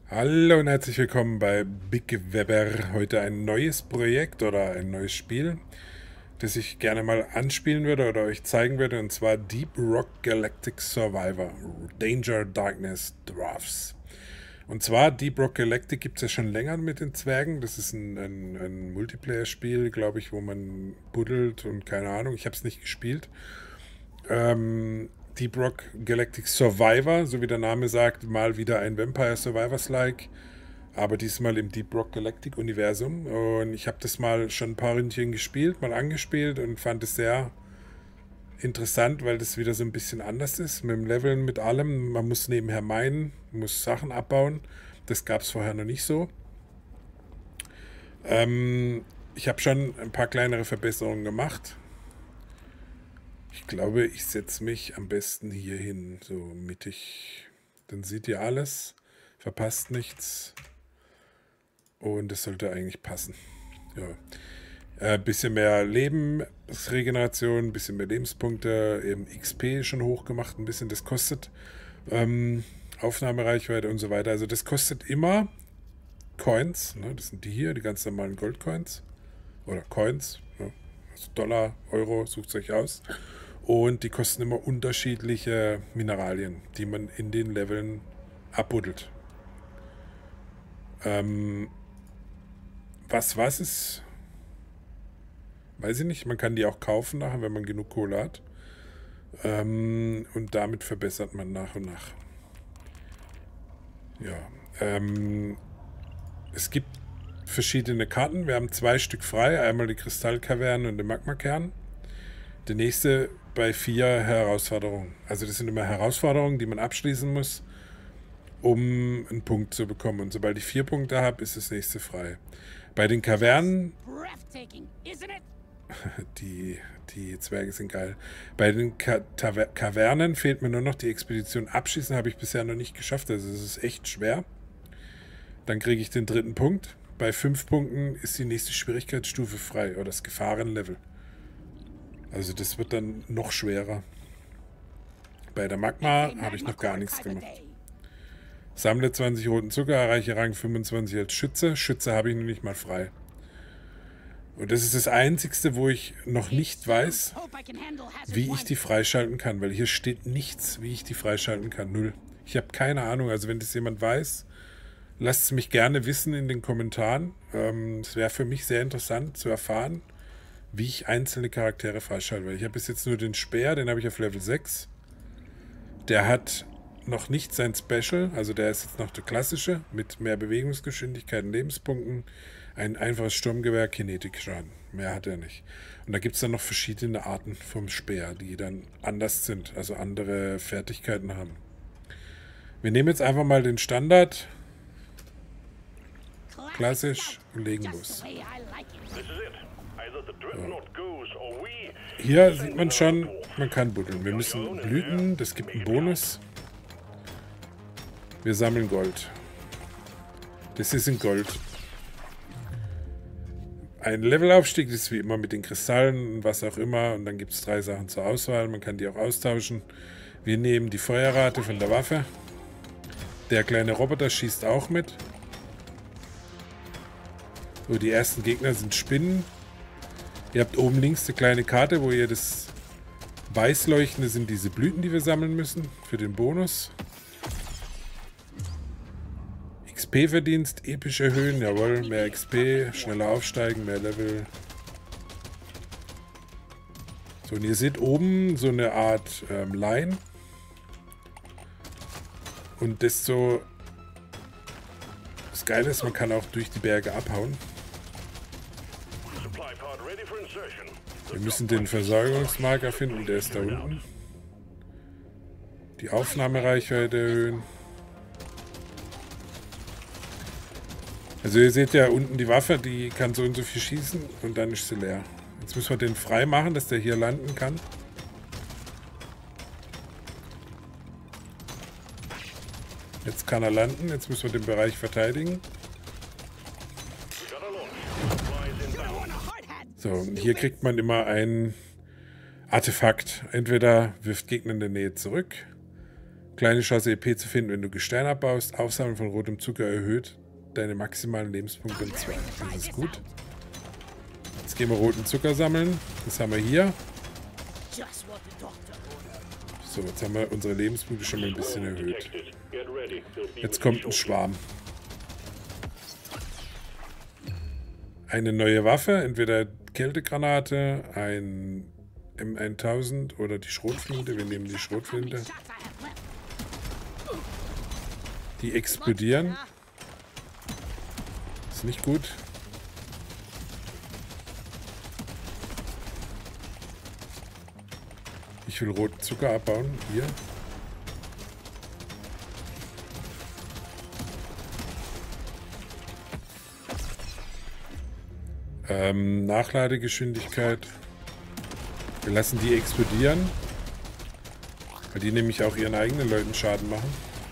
Hallo und herzlich willkommen bei Big Webber. Heute ein neues Projekt oder ein neues Spiel, das ich gerne mal anspielen würde oder euch zeigen würde, und zwar Deep Rock Galactic Survivor Danger Darkness Dwarfs. Und zwar Deep Rock Galactic gibt es ja schon länger mit den Zwergen. Das ist ein Multiplayer-Spiel, glaube ich, wo man buddelt und keine Ahnung. Ich habe es nicht gespielt. Deep Rock Galactic Survivor, so wie der Name sagt, mal wieder ein Vampire Survivors-like, aber diesmal im Deep Rock Galactic Universum. Und ich habe das mal schon ein paar Ründchen gespielt, mal angespielt und fand es sehr interessant, weil das wieder so ein bisschen anders ist mit dem Leveln, mit allem. Man muss nebenher meinen, muss Sachen abbauen. Das gab es vorher noch nicht so. Ich habe schon ein paar kleinere Verbesserungen gemacht. Ich glaube, ich setze mich am besten hier hin, so mittig. Dann seht ihr alles, verpasst nichts und es sollte eigentlich passen. Ja. Bisschen mehr Lebensregeneration, bisschen mehr Lebenspunkte, eben XP schon hoch gemacht, ein bisschen, das kostet Aufnahmereichweite und so weiter. Also das kostet immer Coins, ne? Das sind die hier, die ganz normalen Goldcoins oder Coins, ne? Also Dollar, Euro, sucht es euch aus. Und die kosten immer unterschiedliche Mineralien, die man in den Leveln abbuddelt. Was ist, weiß ich nicht. Man kann die auch kaufen nachher, wenn man genug Kohle hat. Und damit verbessert man nach und nach. Ja. Es gibt verschiedene Karten. Wir haben 2 Stück frei. Einmal die Kristallkaverne und den Magmakern. Der nächste bei 4 Herausforderungen. Also das sind immer Herausforderungen, die man abschließen muss, um einen Punkt zu bekommen. Und sobald ich 4 Punkte habe, ist das nächste frei. Bei den Kavernen, die Zwerge sind geil. Bei den Kavernen fehlt mir nur noch die Expedition abschließen, habe ich bisher noch nicht geschafft. Also es ist echt schwer. Dann kriege ich den 3. Punkt. Bei 5 Punkten ist die nächste Schwierigkeitsstufe frei oder das Gefahrenlevel. Also das wird dann noch schwerer. Bei der Magma habe ich noch gar nichts gemacht. Sammle 20 roten Zucker, erreiche Rang 25 als Schütze. Schütze habe ich noch nicht mal frei. Und das ist das Einzige, wo ich noch nicht weiß, wie ich die freischalten kann. Weil hier steht nichts, wie ich die freischalten kann. Null. Ich habe keine Ahnung. Also wenn das jemand weiß, lasst es mich gerne wissen in den Kommentaren. Es wäre für mich sehr interessant zu erfahren, wie ich einzelne Charaktere freischalte. Weil ich habe bis jetzt nur den Speer, den habe ich auf Level 6. Der hat noch nicht sein Special, also der ist jetzt noch der klassische, mit mehr Bewegungsgeschwindigkeit und Lebenspunkten. Ein einfaches Sturmgewehr, Kinetikschaden. Mehr hat er nicht. Und da gibt es dann noch verschiedene Arten vom Speer, die dann anders sind, also andere Fertigkeiten haben. Wir nehmen jetzt einfach mal den Standard, klassisch, und legen los. Hier sieht man schon, man kann buddeln. Wir müssen Blüten, das gibt einen Bonus. Wir sammeln Gold. Das ist in Gold. Ein Levelaufstieg ist wie immer mit den Kristallen und was auch immer. Und dann gibt es 3 Sachen zur Auswahl. Man kann die auch austauschen. Wir nehmen die Feuerrate von der Waffe. Der kleine Roboter schießt auch mit. So, die ersten Gegner sind Spinnen. Ihr habt oben links eine kleine Karte, wo ihr das Weißleuchtende sind diese Blüten, die wir sammeln müssen für den Bonus. XP-Verdienst, episch erhöhen, jawohl, mehr XP, schneller aufsteigen, mehr Level. So, und ihr seht oben so eine Art Line. Und das Geile ist, man kann auch durch die Berge abhauen. Wir müssen den Versorgungsmarker finden, der ist da unten. Die Aufnahmereichweite erhöhen. Also ihr seht ja unten die Waffe, die kann so und so viel schießen und dann ist sie leer. Jetzt müssen wir den frei machen, dass der hier landen kann. Jetzt kann er landen, jetzt müssen wir den Bereich verteidigen. So, und hier kriegt man immer ein Artefakt. Entweder wirft Gegner in der Nähe zurück, Kleine Chance EP zu finden, wenn du Gestein abbaust. Aufsammeln von rotem Zucker erhöht deine maximalen Lebenspunkte um 2. Das ist gut. Jetzt gehen wir roten Zucker sammeln. Das haben wir hier. So, jetzt haben wir unsere Lebenspunkte schon mal ein bisschen erhöht. Jetzt kommt ein Schwarm. Eine neue Waffe, entweder Kältegranate, ein M1000 oder die Schrotflinte. Wir nehmen die Schrotflinte. Die explodieren. Ist nicht gut. Ich will roten Zucker abbauen. Hier. Nachladegeschwindigkeit. Wir lassen die explodieren. Weil die nämlich auch ihren eigenen Leuten Schaden machen.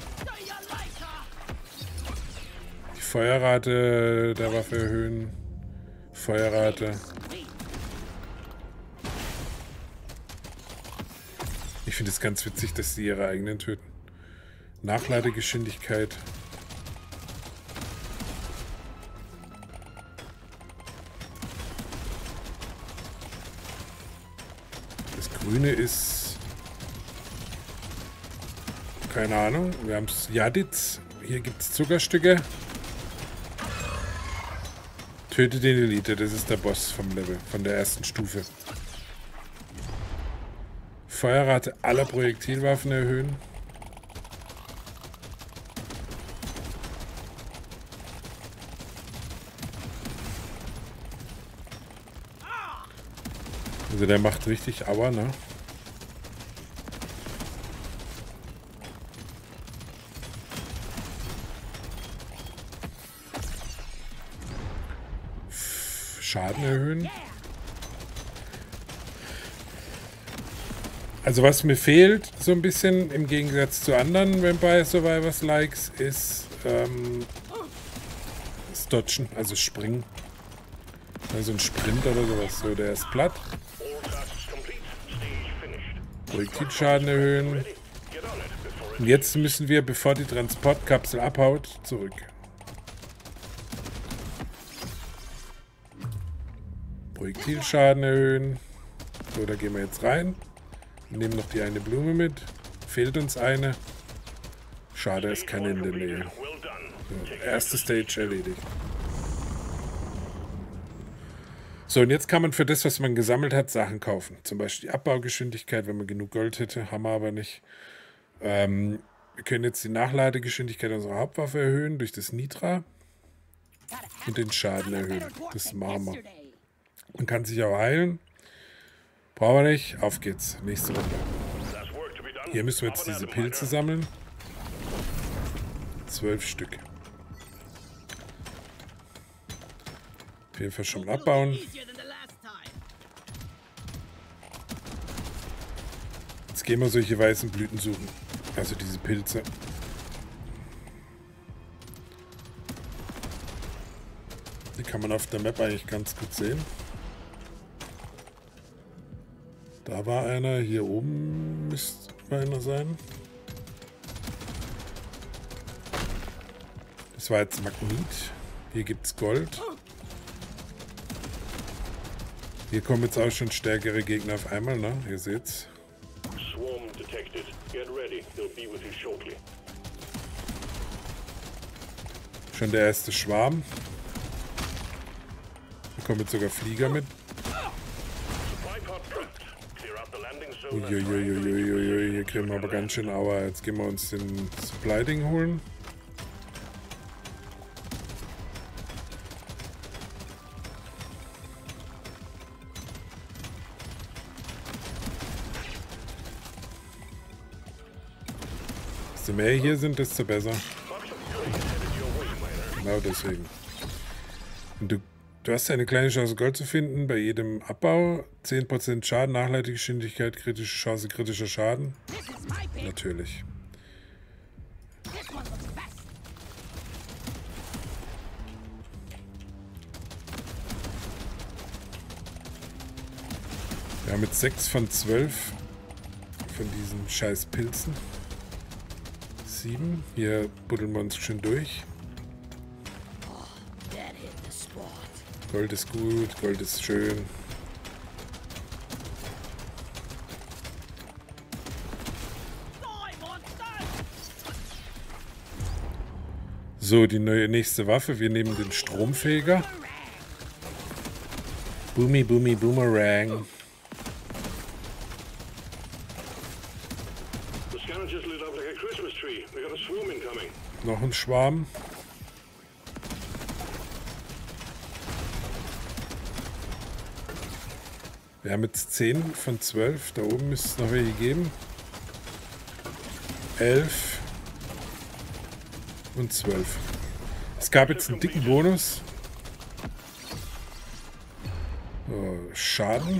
Die Feuerrate der Waffe erhöhen. Feuerrate. Ich finde es ganz witzig, dass sie ihre eigenen töten. Nachladegeschwindigkeit. Das Grüne ist... Keine Ahnung. Wir haben es Jaditz. Hier gibt es Zuckerstücke. Töte den Elite. Das ist der Boss vom Level. Von der ersten Stufe. Feuerrate aller Projektilwaffen erhöhen. Also der macht richtig Aua, ne? Schaden erhöhen. Also was mir fehlt, so ein bisschen im Gegensatz zu anderen Vampire Survivors Likes, ist das Dodgen, also Springen. Also ein Sprint oder sowas. So, der ist platt. Projektilschaden erhöhen. Und jetzt müssen wir, bevor die Transportkapsel abhaut, zurück. Projektilschaden erhöhen. So, da gehen wir jetzt rein. Nehmen noch die eine Blume mit. Fehlt uns eine. Schade, ist keine in der Nähe. So, erste Stage erledigt. So, und jetzt kann man für das, was man gesammelt hat, Sachen kaufen. Zum Beispiel die Abbaugeschwindigkeit, wenn man genug Gold hätte. Haben wir aber nicht. Wir können jetzt die Nachladegeschwindigkeit unserer Hauptwaffe erhöhen durch das Nitra. Und den Schaden erhöhen. Das machen wir. Man kann sich auch heilen. Brauchen wir nicht. Auf geht's. Nächste Runde. Hier müssen wir jetzt diese Pilze sammeln. 12 Stück. Auf jeden Fall schon mal abbauen. Jetzt gehen wir solche weißen Blüten suchen. Also diese Pilze. Die kann man auf der Map eigentlich ganz gut sehen. Da war einer, hier oben müsste einer sein. Das war jetzt Magnit. Hier gibt es Gold. Hier kommen jetzt auch schon stärkere Gegner auf einmal, ne? Ihr seht's. Schon der erste Schwarm. Hier kommen jetzt sogar Flieger mit. Uiuiuiuiui, hier kriegen wir aber ganz schön Aua. Jetzt gehen wir uns den Supply-Ding holen. Desto mehr hier sind, desto besser. Genau deswegen. Und du hast eine kleine Chance, Gold zu finden bei jedem Abbau. 10% Schaden, Nachladegeschwindigkeit, kritische Chance, kritischer Schaden. Natürlich. Wir haben jetzt 6 von 12 von diesen scheiß Pilzen. 7. Hier buddeln wir uns schön durch. Gold ist gut, Gold ist schön. So, die nächste Waffe. Wir nehmen den Stromfeger. Boomy, Boomy, Boomerang. Noch ein Schwarm. Wir haben jetzt 10 von 12. Da oben müsste es noch welche geben. 11 und 12. Es gab jetzt einen dicken Bonus. So, Schaden.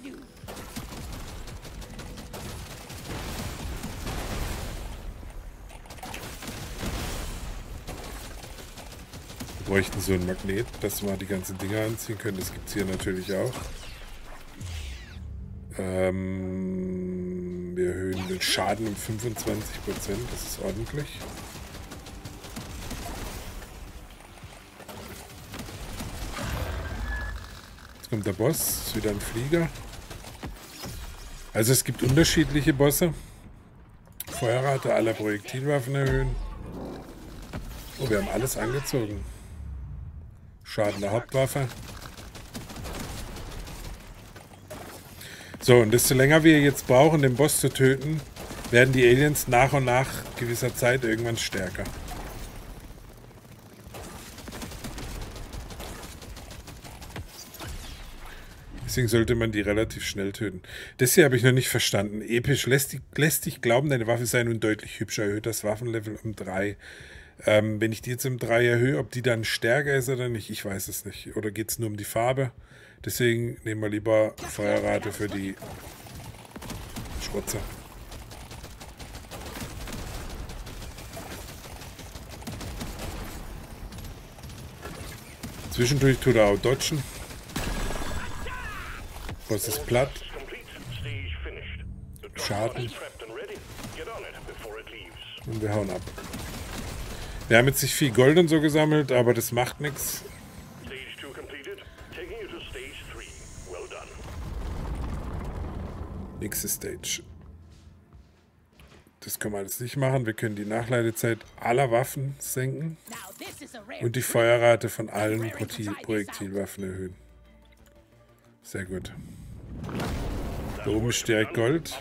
Wir bräuchten so ein Magnet, dass wir die ganzen Dinger anziehen können. Das gibt es hier natürlich auch. Wir erhöhen den Schaden um 25%. Das ist ordentlich. Jetzt kommt der Boss. Das ist wieder ein Flieger. Also es gibt unterschiedliche Bosse. Feuerrate aller Projektilwaffen erhöhen. Oh, wir haben alles angezogen. Schaden der Hauptwaffe. So, und desto länger wir jetzt brauchen, den Boss zu töten, werden die Aliens nach und nach gewisser Zeit irgendwann stärker. Deswegen sollte man die relativ schnell töten. Das hier habe ich noch nicht verstanden. Episch lässt dich glauben, deine Waffe sei nun deutlich hübscher. Erhöht das Waffenlevel um 3. Wenn ich die jetzt um 3 erhöhe, ob die dann stärker ist oder nicht, ich weiß es nicht. Oder geht es nur um die Farbe? Deswegen nehmen wir lieber Feuerrate für die Schrotzer. Zwischendurch tut er auch dodgen. Boss ist platt. Schaden. Und wir hauen ab. Wir haben jetzt nicht viel Gold und so gesammelt, aber das macht nichts. Nächste Stage. Das können wir jetzt nicht machen. Wir können die Nachladezeit aller Waffen senken und die Feuerrate von allen Projektilwaffen erhöhen. Sehr gut. Da oben ist direkt Gold.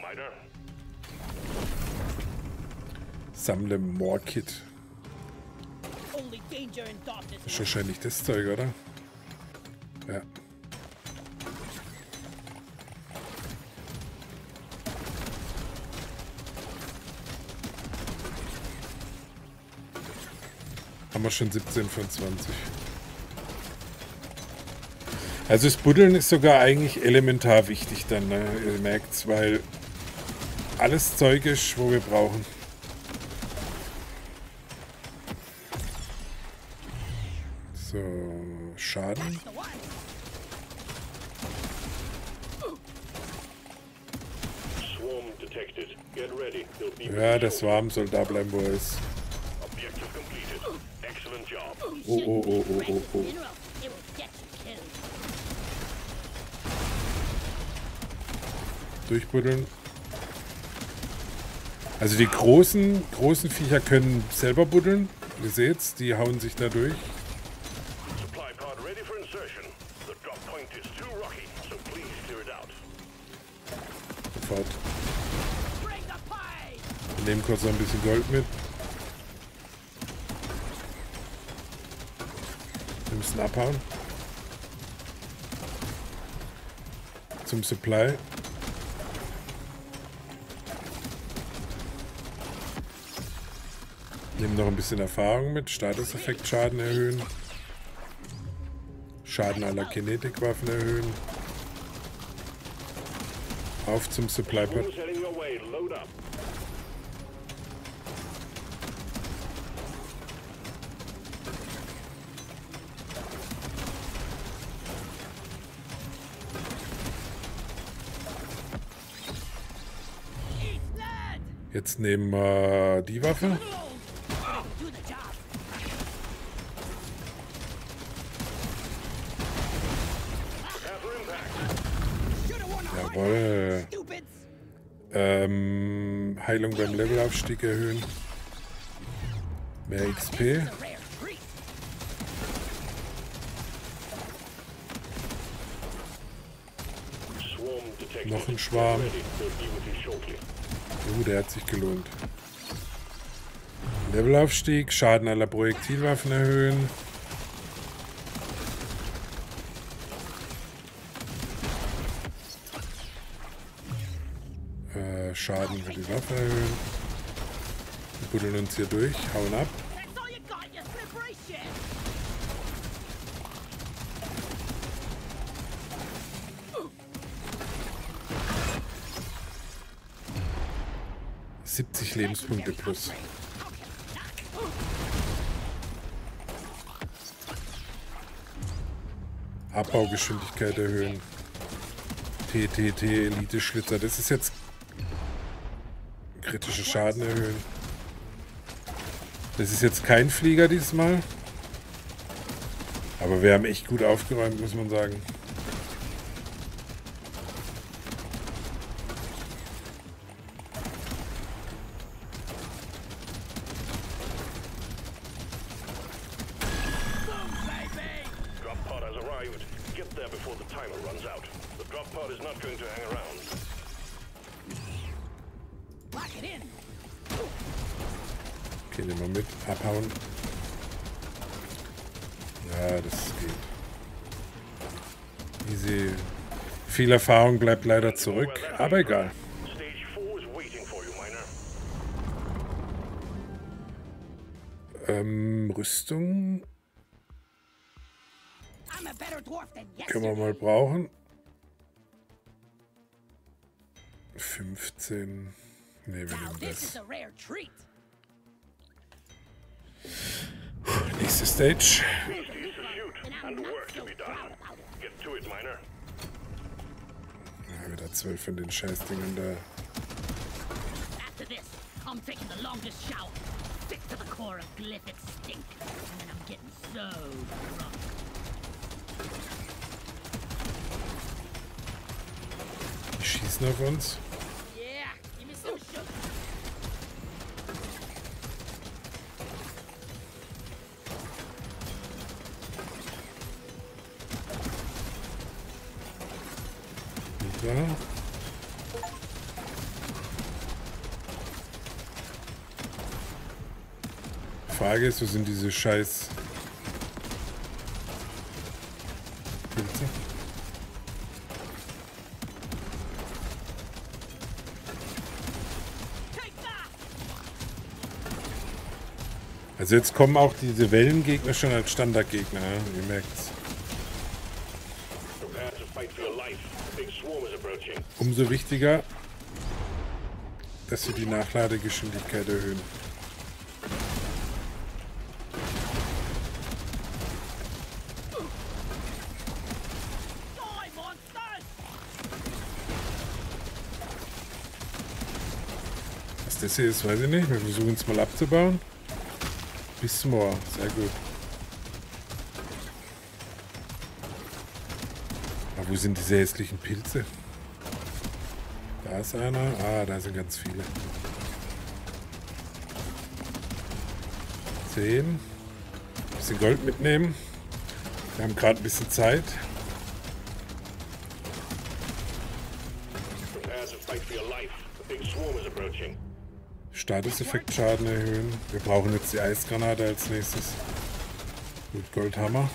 Sammle More Kit. Das ist wahrscheinlich das Zeug, oder? Ja. Haben wir schon 17 von 20. Also das Buddeln ist sogar eigentlich elementar wichtig dann, ne? Ihr merkt's, weil alles Zeug ist, wo wir brauchen. So, Schaden. Ja, der Swarm soll da bleiben, wo er ist. Oh, oh, oh, oh, oh, oh. Durchbuddeln. Also die großen Viecher können selber buddeln. Ihr seht's, die hauen sich da durch. Sofort. Wir nehmen kurz noch ein bisschen Gold mit. Wir müssen abhauen. Zum Supply. Nehmen noch ein bisschen Erfahrung mit. Statuseffekt Schaden erhöhen. Schaden aller Kinetikwaffen erhöhen. Auf zum Supply Pod. Jetzt nehmen wir die Waffe. Jawohl. Heilung beim Levelaufstieg erhöhen. Mehr XP. Noch ein Schwarm. Der hat sich gelohnt. Levelaufstieg, Schaden aller Projektilwaffen erhöhen. Schaden für die Waffe erhöhen. Wir buddeln uns hier durch, hauen ab. ...70 Lebenspunkte plus. Abbaugeschwindigkeit erhöhen. TTT Elite Schlitzer. Das ist jetzt... kritische Schaden erhöhen. Das ist jetzt kein Flieger diesmal. Aber wir haben echt gut aufgeräumt, muss man sagen. Okay, nehmen wir mit. Abhauen. Ja, das geht. Easy. Viel Erfahrung bleibt leider zurück, aber egal. Rüstung. Können wir mal brauchen. 15. Ne, wir nehmen das. Nächste Stage. Ja, wieder 12 von den Scheißdingen da. Die schießen auf uns. Ja. Frage ist, wo sind diese scheiß Pilze? Also jetzt kommen auch diese Wellengegner schon als Standardgegner, ihr merkt's. Umso wichtiger, dass wir die Nachladegeschwindigkeit erhöhen. Was das hier ist, weiß ich nicht. Wir versuchen es mal abzubauen. Bis morgen. Sehr gut. Aber wo sind diese hässlichen Pilze? Da ist einer. Ah, da sind ganz viele. 10. Ein bisschen Gold mitnehmen. Wir haben gerade ein bisschen Zeit. Statuseffekt-Schaden erhöhen. Wir brauchen jetzt die Eisgranate als nächstes. Gut, Goldhammer.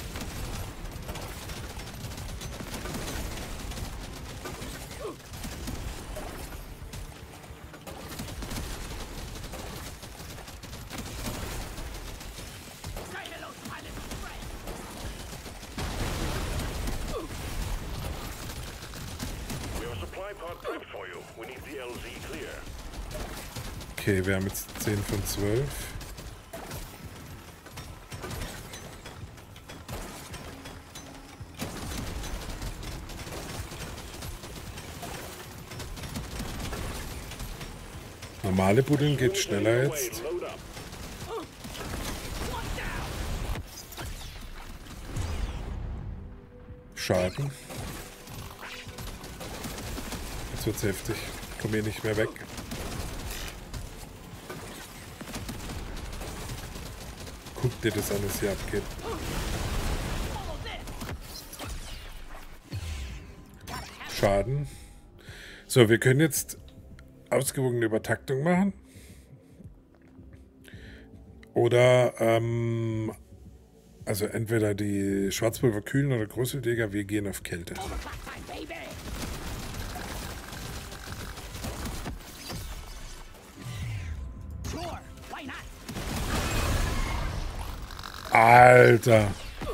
Okay, wir haben jetzt 10 von 12. Normale Buddeln geht schneller jetzt. Schaden. Jetzt wird's heftig. Ich komme hier nicht mehr weg. Guck dir das an, was hier abgeht. Schaden. So, wir können jetzt ausgewogene Übertaktung machen. Oder, also entweder die Schwarzpulver kühlen oder Großwildjäger, wir gehen auf Kälte. Alter!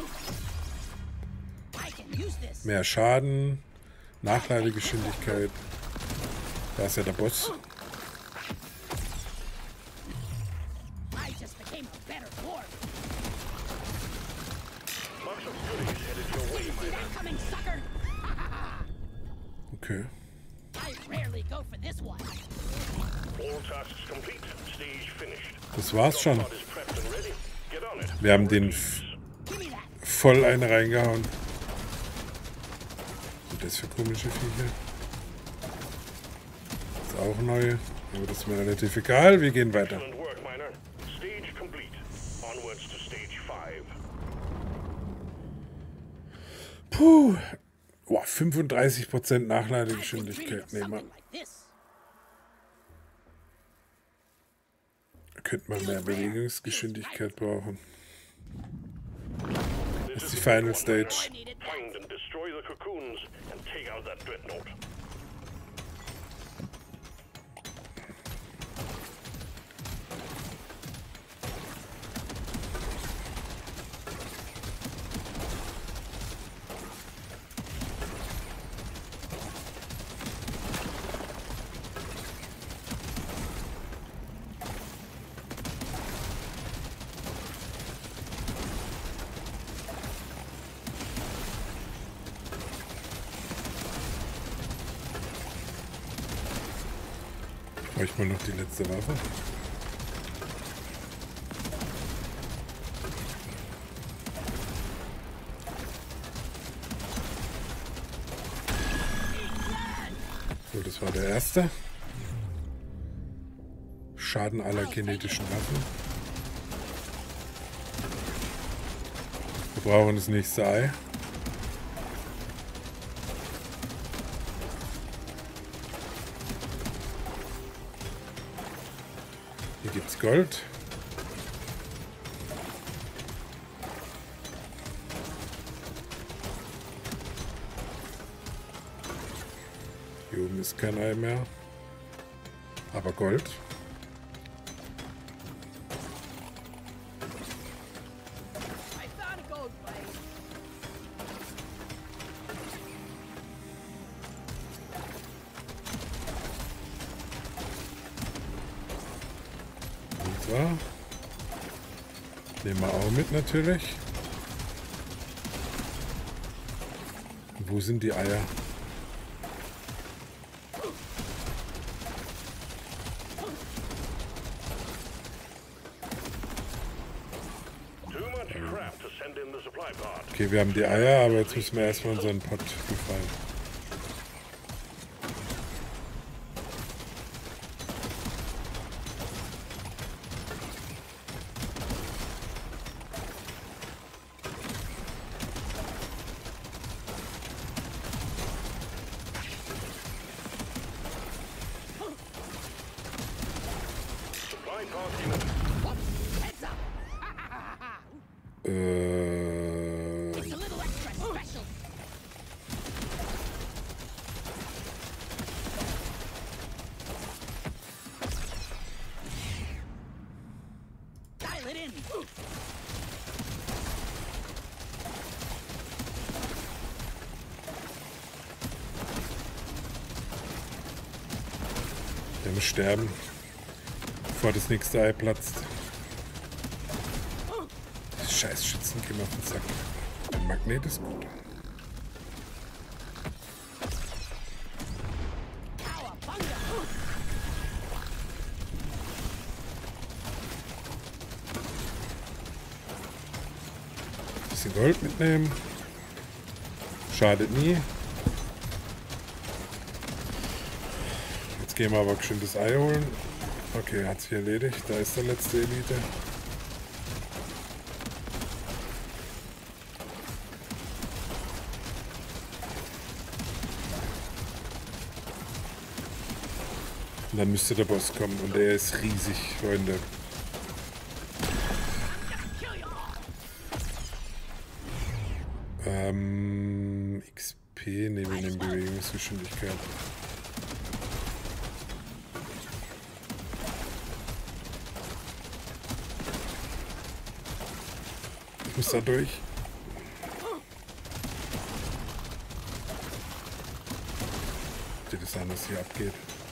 Mehr Schaden, Nachladegeschwindigkeit. Da ist ja der Boss. Okay. Das war's schon. Wir haben den voll eine reingehauen. Und das für komische Viecher. Das ist auch neu. Aber das ist mir relativ egal. Wir gehen weiter. Puh. Boah, 35% Nachladegeschwindigkeit. Nee, Mann. Könnte man mehr Bewegungsgeschwindigkeit brauchen. Das ist die Final Stage. Ich mal noch die letzte Waffe. So, das war der erste. Schaden aller kinetischen Waffen. Wir brauchen das nächste Ei. Hier gibt's Gold. Hier oben ist kein Ei mehr. Aber Gold. Nehmen wir auch mit natürlich. Wo sind die Eier? Okay, wir haben die Eier, aber jetzt müssen wir erstmal unseren Pot befreien. Der muss sterben, bevor das nächste Ei platzt. Die scheiß Schützen gehen auf den Sack. Der Magnet ist gut. bisschen Gold mitnehmen. Schadet nie. Jetzt gehen wir aber schön das Ei holen. Okay, hat sich erledigt. Da ist der letzte Elite. Und dann müsste der Boss kommen. Und der ist riesig, Freunde. XP nehmen wir in Bewegungsgeschwindigkeit. Ich muss da durch. Seht es an, was hier abgeht.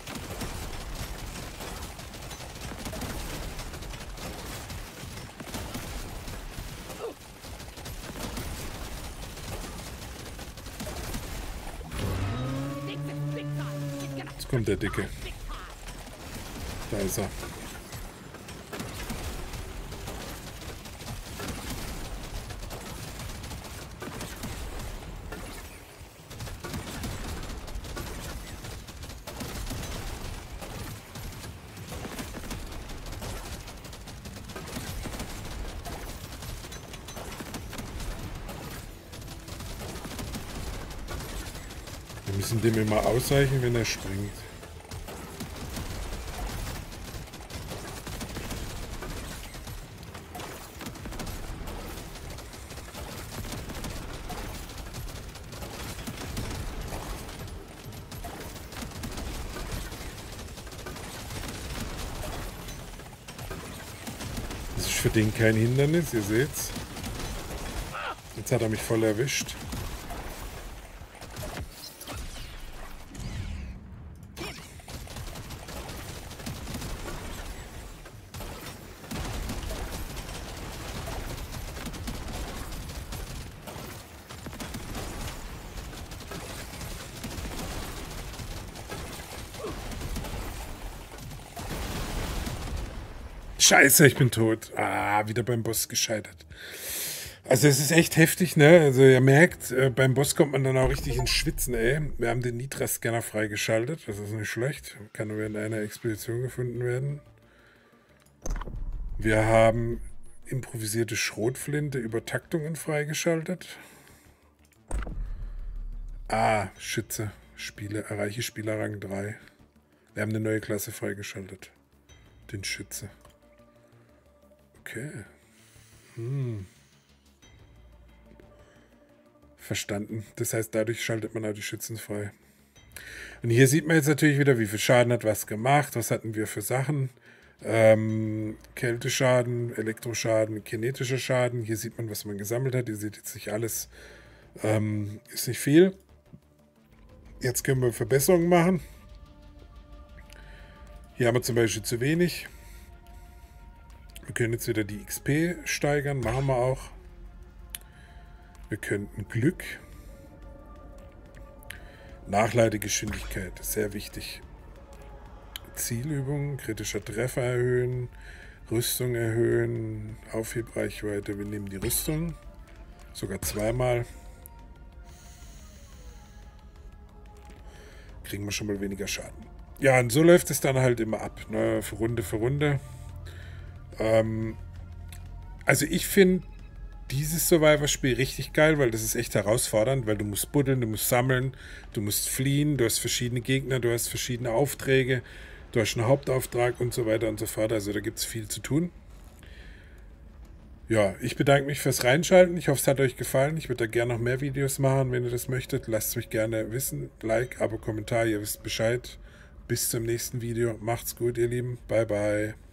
Jetzt kommt der Dicke. Da ist er. Wir müssen dem immer ausweichen, wenn er springt. Das ist für den kein Hindernis, ihr seht's. Jetzt hat er mich voll erwischt. Scheiße, ich bin tot. Ah, wieder beim Boss gescheitert. Also es ist echt heftig, ne? Also ihr merkt, beim Boss kommt man dann auch richtig ins Schwitzen, ey. Wir haben den Nitra-Scanner freigeschaltet. Das ist nicht schlecht. Kann nur während einer Expedition gefunden werden. Wir haben improvisierte Schrotflinte über Taktungen freigeschaltet. Ah, Schütze. Erreiche Spielerrang 3. Wir haben eine neue Klasse freigeschaltet. Den Schütze. Okay. Verstanden. Das heißt, dadurch schaltet man auch die Schützen frei. Und hier sieht man jetzt natürlich wieder, wie viel Schaden hat was gemacht. Was hatten wir für Sachen? Kälteschaden, Elektroschaden, kinetischer Schaden. Hier sieht man, was man gesammelt hat. Ihr seht jetzt nicht alles. Ist nicht viel. Jetzt können wir Verbesserungen machen. Hier haben wir zum Beispiel zu wenig. Wir können jetzt wieder die XP steigern, machen wir auch. Wir könnten Glück. Nachladegeschwindigkeit, sehr wichtig. Zielübung, kritischer Treffer erhöhen, Rüstung erhöhen, Aufhebreichweite, wir nehmen die Rüstung. Sogar zweimal. Kriegen wir schon mal weniger Schaden. Ja, und so läuft es dann halt immer ab, ne? Für Runde für Runde. Also ich finde dieses Survivor-Spiel richtig geil, weil das ist echt herausfordernd, weil du musst buddeln, du musst sammeln, du musst fliehen, du hast verschiedene Gegner, du hast verschiedene Aufträge, du hast einen Hauptauftrag und so weiter und so fort. Also da gibt es viel zu tun. Ja, ich bedanke mich fürs Reinschalten. Ich hoffe, es hat euch gefallen. Ich würde da gerne noch mehr Videos machen, wenn ihr das möchtet. Lasst es mich gerne wissen. Like, Abo, Kommentar, ihr wisst Bescheid. Bis zum nächsten Video. Macht's gut, ihr Lieben. Bye, bye.